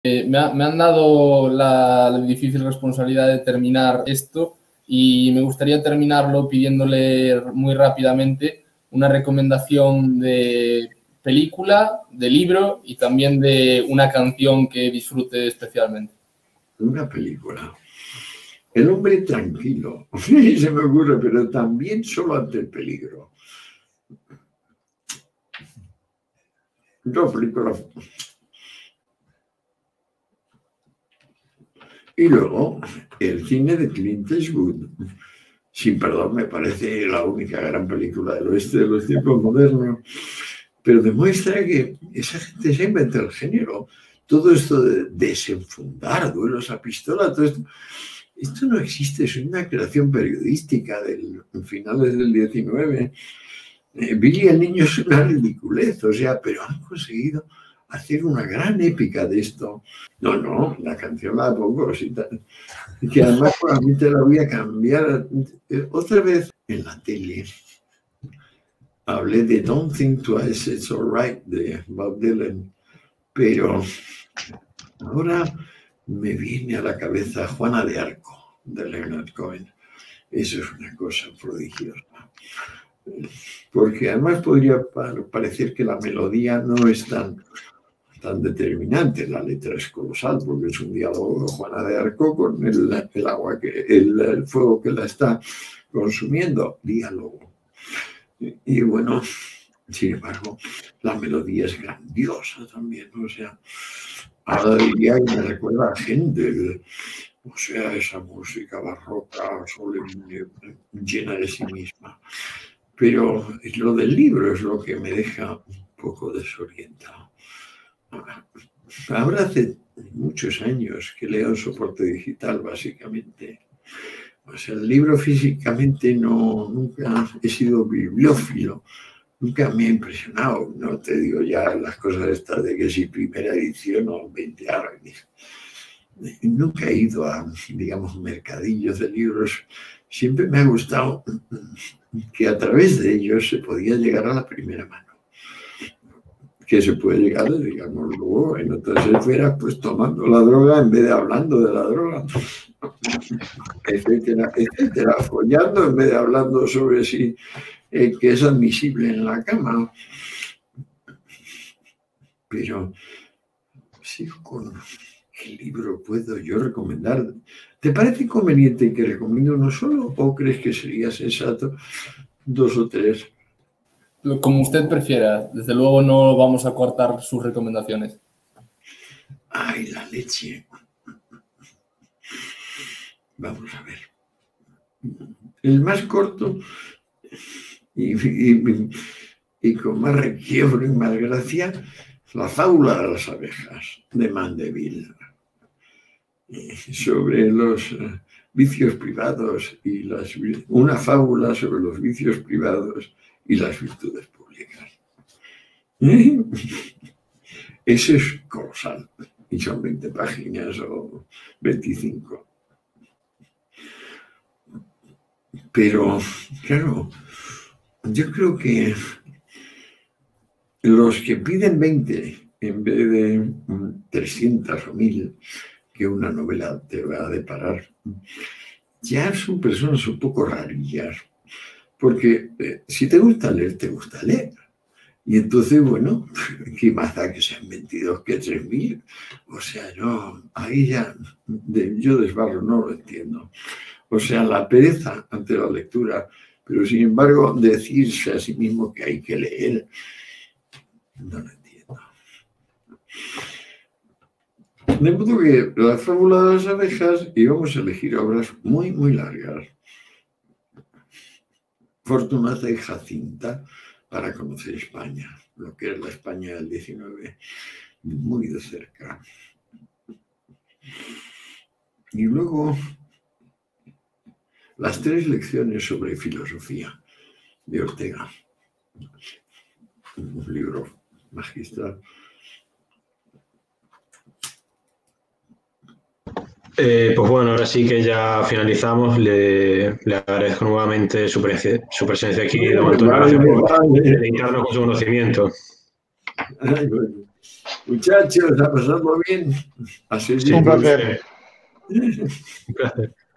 Me han dado la difícil responsabilidad de terminar esto y me gustaría terminarlo pidiéndole muy rápidamente una recomendación de película, de libro y también de una canción que disfrute especialmente. Una película. El hombre tranquilo, se me ocurre, pero también solo ante el peligro. Dos películas. Y luego, el cine de Clint Eastwood. Sin perdón, me parece la única gran película del oeste de los tiempos modernos, pero demuestra que esa gente se inventa el género. Todo esto de desenfundar duelos a pistola, todo esto no existe, es una creación periodística de finales del 19. Billy el niño es una ridiculez, o sea, pero han conseguido hacer una gran épica de esto. No, la canción la pongo, que además probablemente la voy a cambiar otra vez en la tele. Hablé de Don't Think Twice, It's Alright de Bob Dylan, pero ahora me viene a la cabeza Juana de Arco de Leonard Cohen. Eso es una cosa prodigiosa. Porque además podría parecer que la melodía no es tan determinante, la letra es colosal, porque es un diálogo de Juana de Arco con el agua, el fuego que la está consumiendo, diálogo. Y bueno, sin embargo, la melodía es grandiosa también, o sea, ahora diría que me recuerda a Händel, o sea, esa música barroca, solemne, llena de sí misma. Pero lo del libro es lo que me deja un poco desorientado. Ahora hace muchos años que leo en soporte digital, básicamente. O sea, el libro físicamente nunca he sido bibliófilo, nunca me ha impresionado. No te digo ya las cosas estas de que si primera edición o 20 años. Nunca he ido a, digamos, mercadillos de libros. Siempre me ha gustado que a través de ellos se podía llegar a la primera mano. Que se puede llegar, digamos, luego en otras esferas, pues tomando la droga en vez de hablando de la droga, etcétera, etcétera, follando en vez de hablando sobre si que es admisible en la cama. Pero sí, con qué libro puedo yo recomendar. ¿Te parece conveniente que recomiendo uno solo o crees que sería sensato 2 o 3? Como usted prefiera. Desde luego no vamos a cortar sus recomendaciones. Ay, la leche. Vamos a ver. El más corto y con más requiebro y más gracia, La fábula de las abejas, de Mandeville. Sobre los vicios privados y una fábula sobre los vicios privados y las virtudes públicas. Eso es colosal. Y son 20 páginas o 25. Pero, claro, yo creo que los que piden 20 en vez de 300 o 1000 que una novela te va a deparar, ya son personas un poco rarillas. Porque si te gusta leer, te gusta leer. Y entonces, bueno, ¿qué más da que sean 22 que 3000? O sea, no, ahí ya yo desbarro, no lo entiendo. O sea, la pereza ante la lectura, pero sin embargo, decirse a sí mismo que hay que leer, no lo entiendo. De modo que la fábula de las abejas, íbamos a elegir obras muy, muy largas. Fortunata y Jacinta, para conocer España, lo que es la España del 19, muy de cerca. Y luego, las 3 lecciones sobre filosofía de Ortega, un libro magistral. Pues bueno, ahora sí que ya finalizamos. Le agradezco nuevamente su presencia aquí, don Antonio. Gracias por dedicarnos con su conocimiento. Ay, bueno. Muchachos, ¿ha pasado bien? Sí, un placer. Un placer.